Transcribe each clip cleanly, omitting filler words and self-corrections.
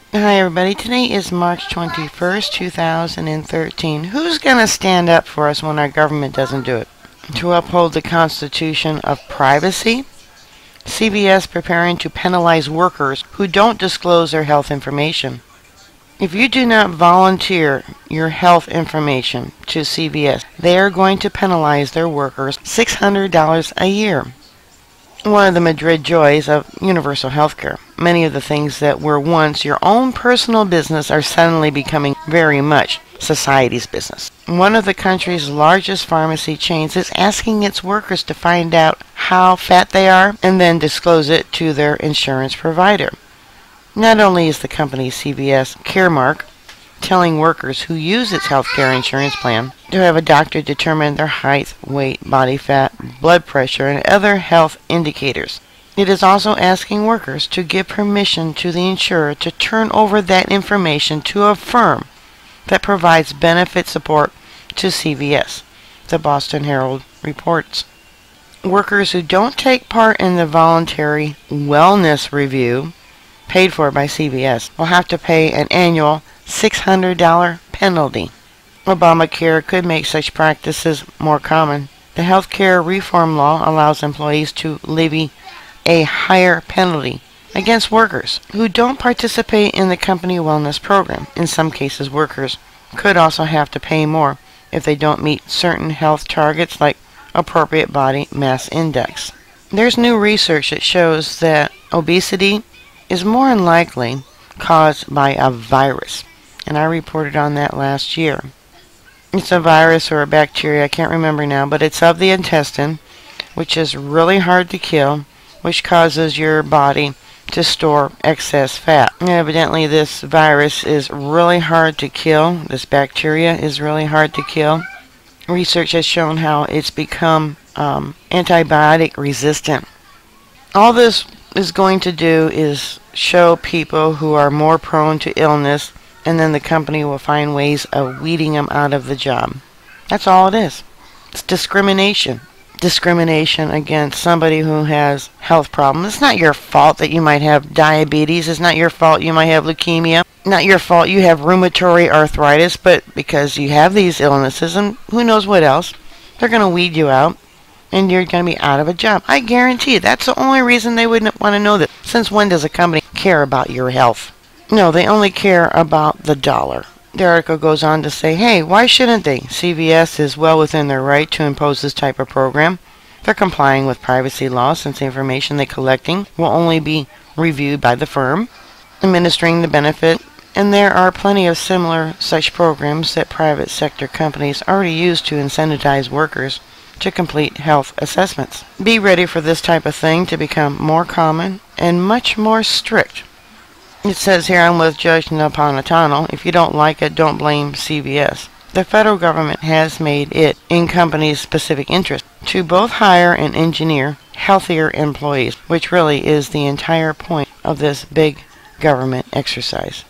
Hi everybody, today is March 21st, 2013. Who's going to stand up for us when our government doesn't do it? To uphold the Constitution of privacy? CVS preparing to penalize workers who don't disclose their health information. If you do not volunteer your health information to CVS, they are going to penalize their workers $600 a year. One of the Madrid joys of universal health care. Many of the things that were once your own personal business are suddenly becoming very much society's business. One of the country's largest pharmacy chains is asking its workers to find out how fat they are and then disclose it to their insurance provider. Not only is the company CVS Caremark telling workers who use its healthcare insurance plan to have a doctor determine their height, weight, body fat, blood pressure, and other health indicators. It is also asking workers to give permission to the insurer to turn over that information to a firm that provides benefit support to CVS, the Boston Herald reports. Workers who don't take part in the voluntary wellness review paid for by CVS will have to pay an annual $600 penalty. Obamacare could make such practices more common. The healthcare reform law allows employees to levy a higher penalty against workers who don't participate in the company wellness program. In some cases, workers could also have to pay more if they don't meet certain health targets like appropriate body mass index. There's new research that shows that obesity is more than likely caused by a virus. And I reported on that last year. It's a virus or a bacteria, I can't remember now, but it's of the intestine, which is really hard to kill, which causes your body to store excess fat. And evidently this virus is really hard to kill. This bacteria is really hard to kill. Research has shown how it's become antibiotic resistant. All this is going to do is show people who are more prone to illness, and then the company will find ways of weeding them out of the job. That's all it is. It's discrimination. Discrimination against somebody who has health problems. It's not your fault that you might have diabetes. It's not your fault you might have leukemia. Not your fault you have rheumatoid arthritis, but because you have these illnesses and who knows what else, they're going to weed you out and you're going to be out of a job. I guarantee you, that's the only reason they wouldn't want to know that. Since when does a company care about your health? No, they only care about the dollar. The article goes on to say, hey, why shouldn't they? CVS is well within their right to impose this type of program. They're complying with privacy laws since the information they're collecting will only be reviewed by the firm administering the benefit, and there are plenty of similar such programs that private sector companies already use to incentivize workers to complete health assessments. Be ready for this type of thing to become more common and much more strict. It says here, I'm with Judge Napolitano. If you don't like it, don't blame CVS. The federal government has made it in companies' specific interest to both hire and engineer healthier employees, which really is the entire point of this big government exercise.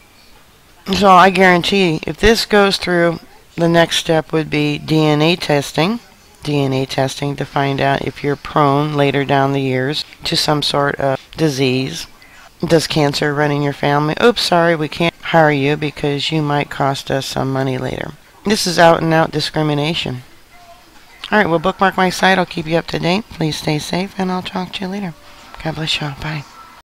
So I guarantee if this goes through, the next step would be DNA testing. DNA testing to find out if you're prone later down the years to some sort of disease. Does cancer run in your family? Oops, sorry, we can't hire you because you might cost us some money later. This is out and out discrimination. Alright, well, bookmark my site. I'll keep you up to date. Please stay safe and I'll talk to you later. God bless you all. Bye.